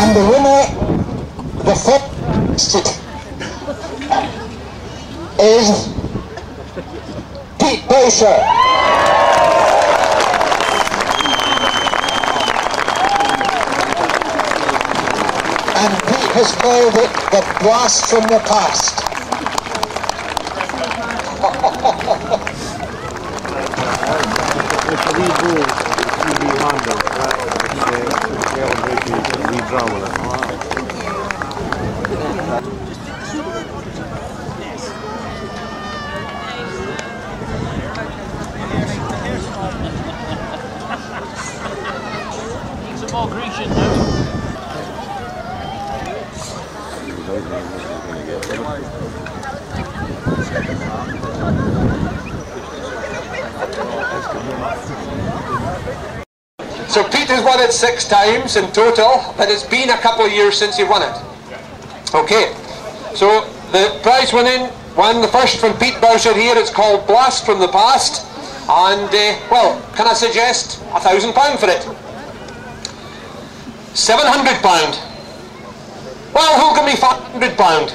And the winner, the first, is Pete Bowser. And Pete has called it the blast from the past. Some more Grecian now. So Pete has won it 6 times in total, but it's been a couple of years since he won it. Okay, so the prize winning one, the first from Pete Bowser here, it's called Blast from the Past, and well, can I suggest £1,000 for it? £700. Well, who'll give me £500? £500,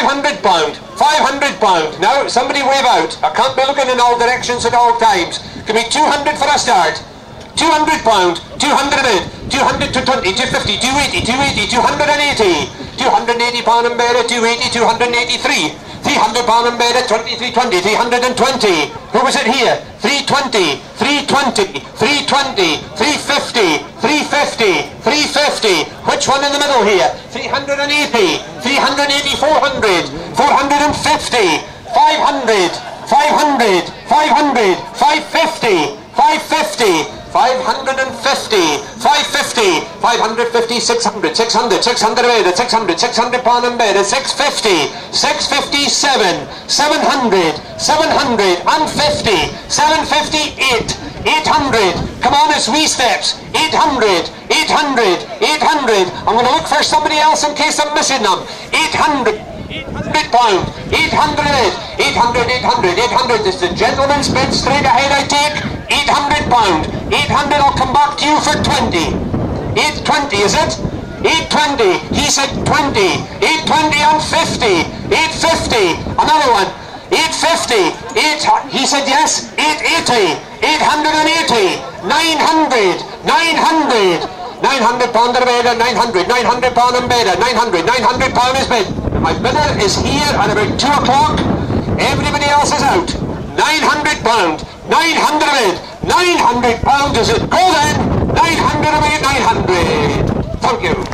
£500. Now, somebody wave out. I can't be looking in all directions at all times. Give me 200 for a start. £200, 200 a bid, 200 to 20, 250, 280, 280, 280, £280 and better, 280, 283, £300 and better, 2320, 320. Who was it here? 320, 320, 320, 350, 350, 350. Which one in the middle here? 380, 380, 400, 450, 500, 500, 500, 550, 550. 550, 550, 550, 600, 600, 600 a bed, 600, 600 pound and bed, 650, 657, 700, 750, 758, 800, come on, it's wee steps, 800, 800, 800, I'm going to look for somebody else in case I'm missing them, 800, £800, 800, 800, 800, 800, this is the gentleman's bid, straight ahead I take, £800, 800, I'll come back to you for 20, 820 is it? 820, he said 20, 820 and 50, 850, another one, 850, he said yes, 880, 880, 900, 900, £900 a bed, 900, £900 and better, 900, £900 is bid. My bidder is here at about 2 o'clock. Everybody else is out. £900, 900 a bid, £900 is it? Go then, 900 a bid, 900. Thank you.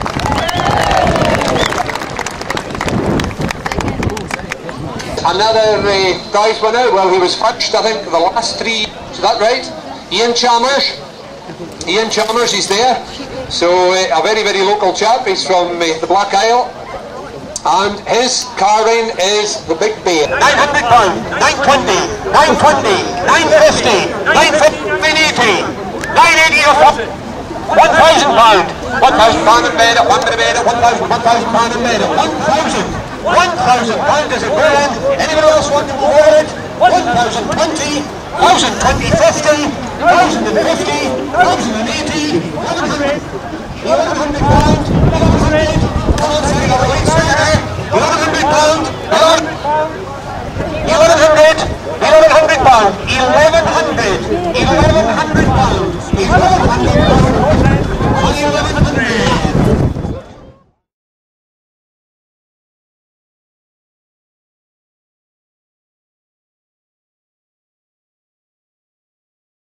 Another prize winner, well he was first I think the last 3, is that right? Ian Chalmers, he's there. So a very, very local chap, he's from the Black Isle. And his carving is the Big Bear. £900, 920, 920, 950, 950, 980, 1,000 £1,000 and better, 100 a better, 1,000, £1,000 and better, 1,000, £1,000 is a grand. Anybody else want to go over it? 1,020, 1,020, 50, 1,050, 1,080, 1,100 £1,100, 1,100,